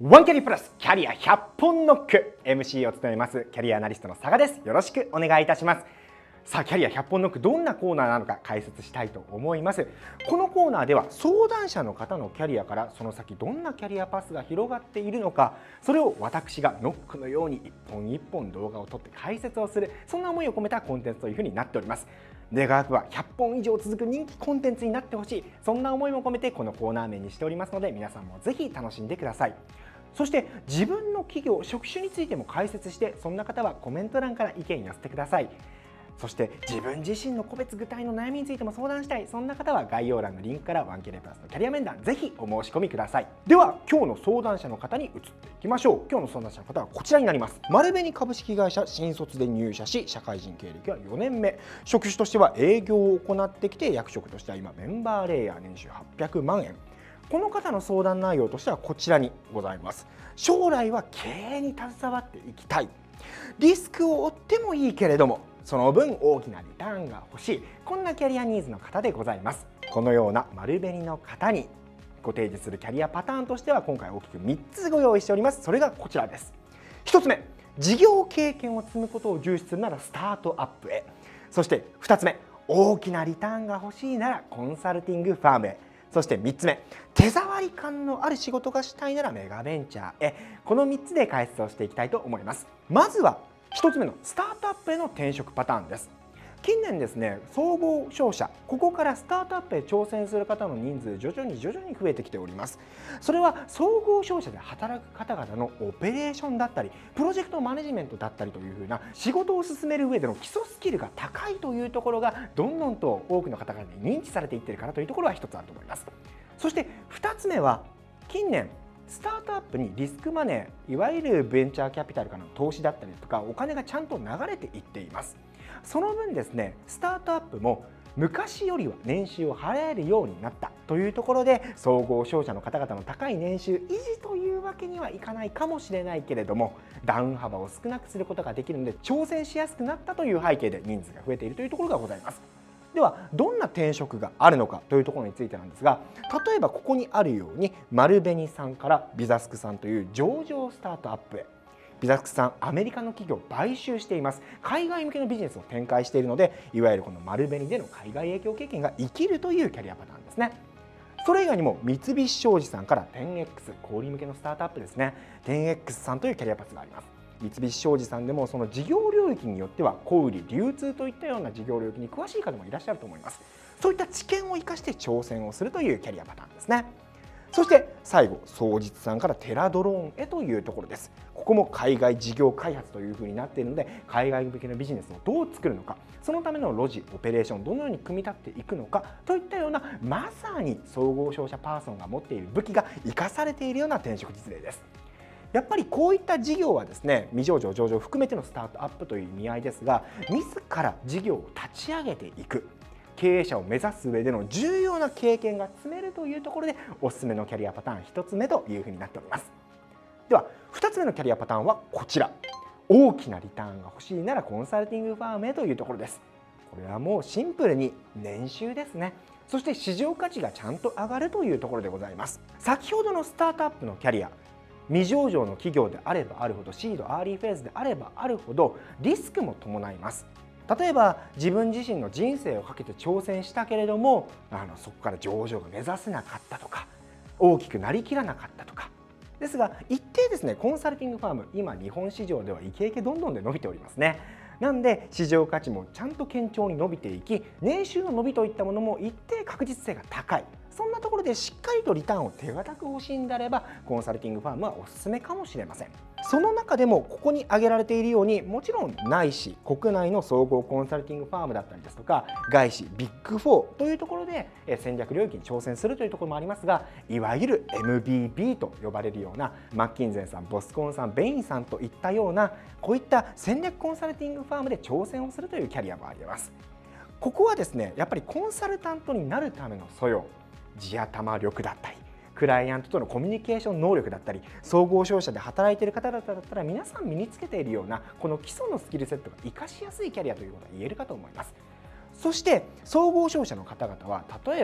ワンキャリプラスキャリア100本ノック MC を務めますキャリアアナリストの佐賀です。よろしくお願いいたします。さあ、キャリア100本ノック、どんなコーナーなのか解説したいと思います。このコーナーでは相談者の方のキャリアからその先どんなキャリアパスが広がっているのか、それを私がノックのように一本一本動画を撮って解説をする、そんな思いを込めたコンテンツというふうになっております。願わくは100本以上続く人気コンテンツになってほしい、そんな思いも込めてこのコーナー名にしておりますので、皆さんもぜひ楽しんでください。そして自分の企業、職種についても解説して、そんな方はコメント欄から意見寄せてください。そして自分自身の個別具体の悩みについても相談したい、そんな方は概要欄のリンクからワンキャリアプラスのキャリア面談、ぜひお申し込みください。では今日の相談者の方に移っていきましょう。今日の相談者の方はこちらになります。丸紅株式会社新卒で入社し、社会人経歴は4年目、職種としては営業を行ってきて、役職としては今メンバーレイヤー、年収800万円。この方の相談内容としてはこちらにございます。将来は経営に携わっていきたい、リスクを負ってもいいけれどもその分大きなリターンが欲しい、こんなキャリアニーズの方でございます。このような丸紅の方にご提示するキャリアパターンとしては今回大きく3つご用意しております。それがこちらです。1つ目、事業経験を積むことを重視するならスタートアップへ。そして2つ目、大きなリターンが欲しいならコンサルティングファームへ。そして3つ目、手触り感のある仕事がしたいならメガベンチャーへ。この3つで解説をしていきたいと思います。まずは1つ目のスタートアップへの転職パターンです。近年ですね、総合商社、ここからスタートアップへ挑戦する方の人数徐々に増えてきております。それは総合商社で働く方々のオペレーションだったりプロジェクトマネジメントだったりというふうな仕事を進める上での基礎スキルが高いというところがどんどんと多くの方々に認知されていっているからというところは一つあると思います。そして2つ目は、近年スタートアップにリスクマネー、いわゆるベンチャーキャピタルからの投資だったりとかお金がちゃんと流れていっています。その分ですね、スタートアップも昔よりは年収を払えるようになったというところで、総合商社の方々の高い年収維持というわけにはいかないかもしれないけれども、ダウン幅を少なくすることができるので挑戦しやすくなったという背景で人数が増えているというところがございます。ではどんな転職があるのかというところについてなんですが、例えばここにあるように丸紅さんからビザスクさんという上場スタートアップへ。ビザスクさん、アメリカの企業を買収しています。海外向けのビジネスを展開しているので、いわゆるこの丸紅での海外営業経験が生きるというキャリアパターンですね。それ以外にも三菱商事さんから 10X、 小売向けのスタートアップですね、 10X さんというキャリアパスがあります。三菱商事さんでもその事業領域によっては小売、流通といったような事業領域に詳しい方もいらっしゃると思います。そういった知見を生かして挑戦をするというキャリアパターンですね。そして最後、双日さんからテラドローンへというところです。ここも海外事業開発というふうになっているので、海外向けのビジネスをどう作るのか、そのためのロジオペレーションどのように組み立っていくのかといったような、まさに総合商社パーソンが持っている武器が生かされているような転職実例です。やっぱりこういった事業はですね、未上場上場含めてのスタートアップという意味合いですが、自ら事業を立ち上げていく、経営者を目指す上での重要な経験が積めるというところで、おすすめのキャリアパターン1つ目というふうになっております。では2つ目のキャリアパターンはこちら、大きなリターンが欲しいならコンサルティングファームへというところです。これはもうシンプルに年収ですね。そして市場価値がちゃんと上がるというところでございます。先ほどのスタートアップのキャリア、未上場の企業であればあるほど、シードアーリーフェーズであればあるほどリスクも伴います。例えば自分自身の人生をかけて挑戦したけれども、そこから上場が目指せなかったとか、大きくなりきらなかったとかですが、一定ですね、コンサルティングファーム、今日本市場ではイケイケどんどんで伸びておりますね。なんで市場価値もちゃんと堅調に伸びていき、年収の伸びといったものも一定確実性が高い、そんなところでしっかりとリターンを手堅く欲しいんであれば、コンサルティングファームはおすすめかもしれません。その中でもここに挙げられているように、もちろん内資国内の総合コンサルティングファームだったりですとか、外資ビッグ4というところで戦略領域に挑戦するというところもありますが、いわゆる MBB と呼ばれるようなマッキンゼンさん、ボスコンさん、ベインさんといったような、こういった戦略コンサルティングファームで挑戦をするというキャリアもあります。ここはですね、やっぱりコンサルタントになるための素養、地頭力だったり、クライアントとのコミュニケーション能力だったり、総合商社で働いている方々だったら皆さん身につけているようなこの基礎のスキルセットが活かしやすいキャリアということが言えるかと思います。そして総合商社の方々は、例えば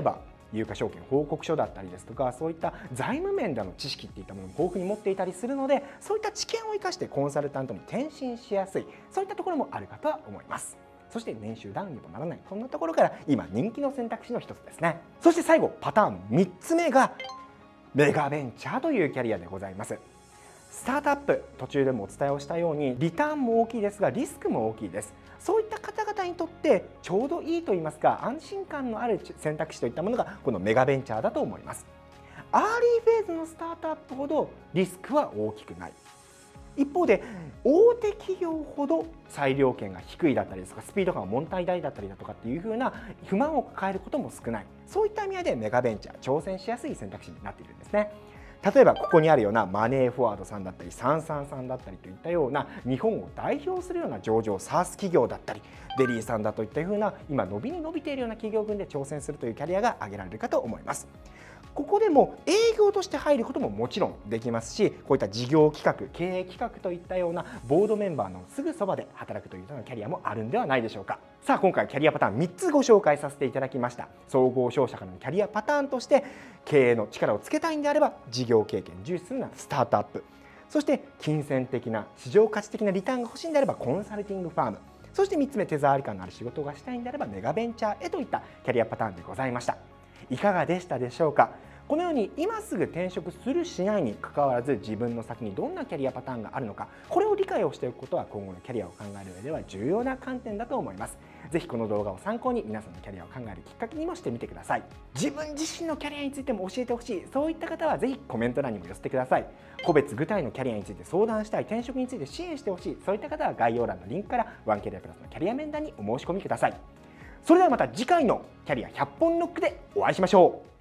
有価証券報告書だったりですとか、そういった財務面での知識っていったものも豊富に持っていたりするので、そういった知見を生かしてコンサルタントに転身しやすい、そういったところもあるかとは思います。そして年収ダウンにもならない、こんなところから今人気の選択肢の一つですね。そして最後パターン3つ目がメガベンチャーというキャリアでございます。スタートアップ、途中でもお伝えをしたようにリターンも大きいですがリスクも大きいです。そういった方々にとってちょうどいいといいますか、安心感のある選択肢といったものがこのメガベンチャーだと思います。アーリーフェーズのスタートアップほどリスクは大きくない。一方で大手企業ほど裁量権が低いだったりですとか、スピード感が問題大だったりだとかっていう風な不満を抱えることも少ない、そういった意味合いでメガベンチャー、挑戦しやすい選択肢になっているんですね。例えばここにあるようなマネーフォワードさんだったりサンサンさんだったりといったような日本を代表するような上場 SaaS 企業だったり、デリーさんだといったような今伸びに伸びているような企業群で挑戦するというキャリアが挙げられるかと思います。ここでも営業として入ることももちろんできますし、こういった事業企画、経営企画といったようなボードメンバーのすぐそばで働くというようなキャリアもあるんではないでしょうか。さあ今回キャリアパターン3つご紹介させていただきました。総合商社からのキャリアパターンとして、経営の力をつけたいんであれば事業経験重視するのはスタートアップ、そして金銭的な市場価値的なリターンが欲しいんであればコンサルティングファーム、そして3つ目手触り感のある仕事がしたいんであればメガベンチャーへといったキャリアパターンでございました。いかがでしたでしょうか。このように今すぐ転職するしないにかかわらず、自分の先にどんなキャリアパターンがあるのか、これを理解をしておくことは今後のキャリアを考える上では重要な観点だと思います。ぜひこの動画を参考に皆さんのキャリアを考えるきっかけにもしてみてください。自分自身のキャリアについても教えてほしい、そういった方はぜひコメント欄にも寄せてください。個別具体のキャリアについて相談したい、転職について支援してほしい、そういった方は概要欄のリンクからワンキャリアプラスのキャリア面談にお申し込みください。それではまた次回のキャリア100本ノックでお会いしましょう。